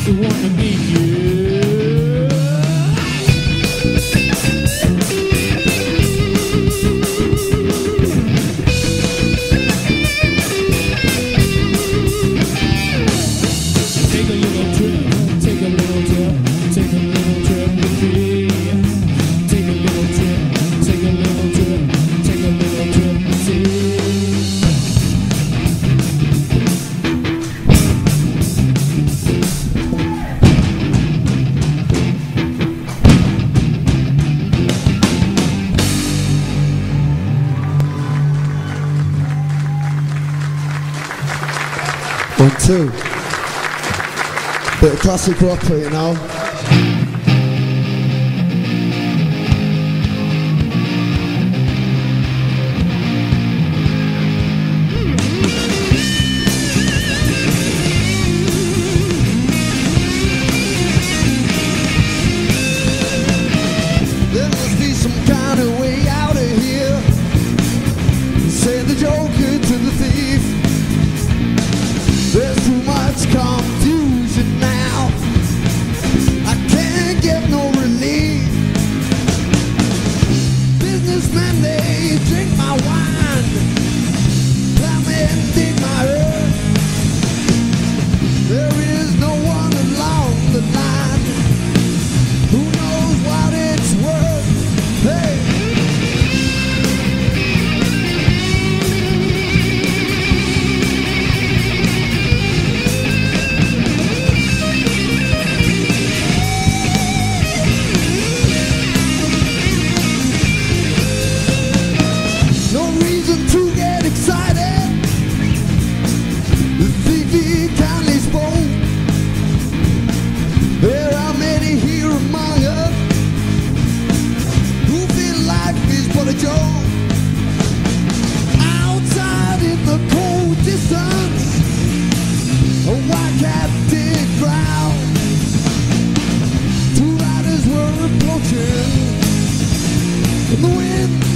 wanna meet you. Take a little trip, take a little trip, take a little trip with me. Take a little trip, take a little trip, take a little trip with me. One, two. Bit of classic rock for you now. There must be some kind of way out of here. Say the joker to the thief. There's too much confusion now. I can't get no relief. Businessmen, they drink my wine, plowmen dig my earth. There is no one along the line who knows what it's worth. Hey. There are many here among us who feel life is but a joke. Outside in the cold distance, a white cat did growl. Two riders were approaching, and the wind